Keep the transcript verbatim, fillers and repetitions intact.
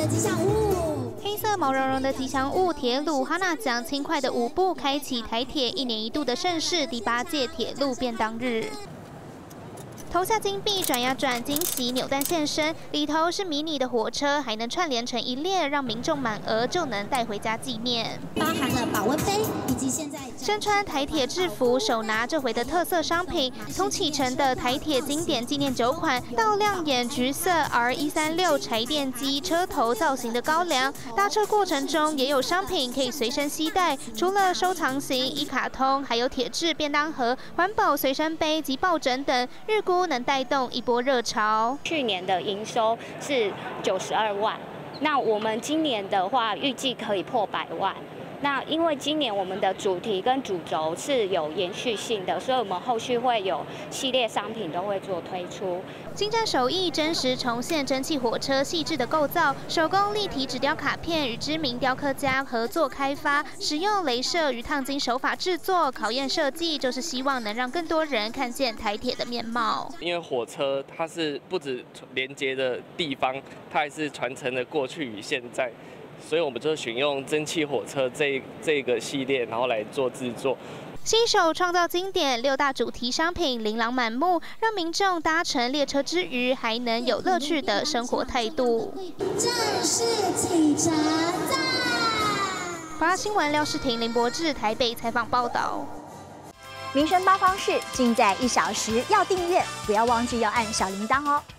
吉祥物。 黑色毛茸茸的吉祥物铁路哈娜奖轻快的舞步，开启台铁一年一度的盛事——第八届铁路便当日。 投下金币，转呀转，惊喜扭蛋现身，里头是迷你的火车，还能串联成一列，让民众满额就能带回家纪念。 包含了保温杯以及现在身穿台铁制服，手拿这回的特色商品，从启程的台铁经典纪念酒款，到亮眼橘色 R 一三六柴电机车头造型的高粱，搭车过程中也有商品可以随身携带，除了收藏型、一卡通，还有铁质便当盒、环保随身杯及抱枕等，日估 能带动一波热潮。 去年的营收是九十二万，那我们今年的话预计可以破百万。那因为今年我们的主题跟主轴是有延续性的，所以我们后续会有系列商品都会做推出。 精湛手艺真实重现蒸汽火车细致的构造，手工立体纸雕卡片与知名雕刻家合作开发，使用雷射与烫金手法制作，考验设计，就是希望能让更多人看见台铁的面貌。 因为火车它是不止连接的地方，它还是传承了过去与现在。 所以我们就选用蒸汽火车这这个系列，然后来做制作。 新手创造经典，六大主题商品琳琅满目，让民众搭乘列车之余，还能有乐趣的生活态度。 正式启程在。 华视新闻廖世婷、林柏志台北采访报道。 民生八方式尽在一小时，要订阅，不要忘记要按小铃铛哦。